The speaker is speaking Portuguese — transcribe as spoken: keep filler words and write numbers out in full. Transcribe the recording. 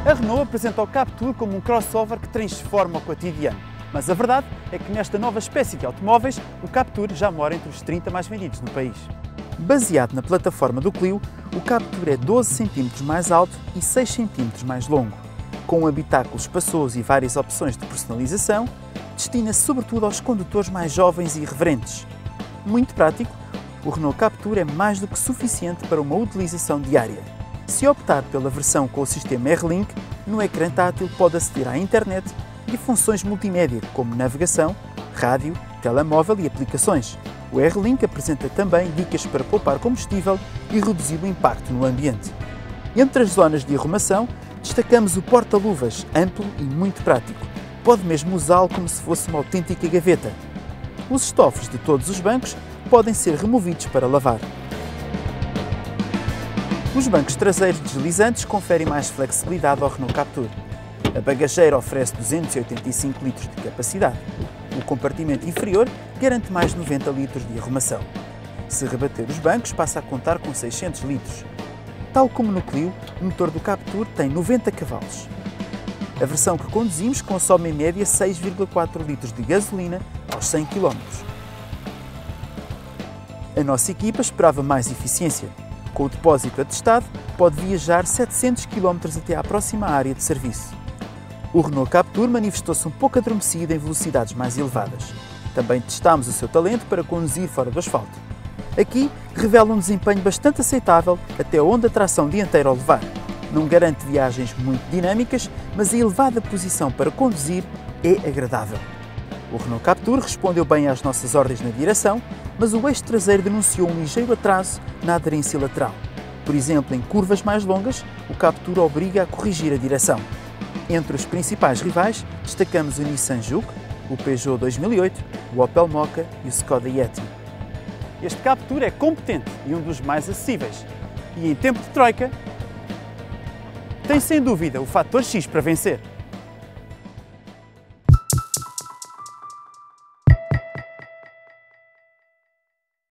A Renault apresenta o Captur como um crossover que transforma o cotidiano. Mas a verdade é que nesta nova espécie de automóveis, o Captur já mora entre os trinta mais vendidos no país. Baseado na plataforma do Clio, o Captur é doze centímetros mais alto e seis centímetros mais longo. Com um habitáculo espaçoso e várias opções de personalização, destina-se sobretudo aos condutores mais jovens e irreverentes. Muito prático, o Renault Captur é mais do que suficiente para uma utilização diária. Se optar pela versão com o sistema R-Link, no ecrã tátil pode aceder à internet e funções multimédia, como navegação, rádio, telemóvel e aplicações. O R-Link apresenta também dicas para poupar combustível e reduzir o impacto no ambiente. Entre as zonas de arrumação, destacamos o porta-luvas, amplo e muito prático. Pode mesmo usá-lo como se fosse uma autêntica gaveta. Os estofos de todos os bancos podem ser removidos para lavar. Os bancos traseiros deslizantes conferem mais flexibilidade ao Renault Captur. A bagageira oferece duzentos e oitenta e cinco litros de capacidade. O compartimento inferior garante mais noventa litros de arrumação. Se rebater os bancos, passa a contar com seiscentos litros. Tal como no Clio, o motor do Captur tem noventa cavalos. A versão que conduzimos consome em média seis vírgula quatro litros de gasolina aos cem quilómetros. A nossa equipa esperava mais eficiência. Com o depósito atestado, pode viajar setecentos quilómetros até à próxima área de serviço. O Renault Captur manifestou-se um pouco adormecido em velocidades mais elevadas. Também testámos o seu talento para conduzir fora do asfalto. Aqui, revela um desempenho bastante aceitável até onde a tração dianteira o levar. Não garante viagens muito dinâmicas, mas a elevada posição para conduzir é agradável. O Renault Captur respondeu bem às nossas ordens na direção, mas o eixo traseiro denunciou um ligeiro atraso na aderência lateral. Por exemplo, em curvas mais longas, o Captur obriga a corrigir a direção. Entre os principais rivais, destacamos o Nissan Juke, o Peugeot dois mil e oito, o Opel Mokka e o Skoda Yeti. Este Captur é competente e um dos mais acessíveis. E em tempo de troika, tem sem dúvida o fator X para vencer.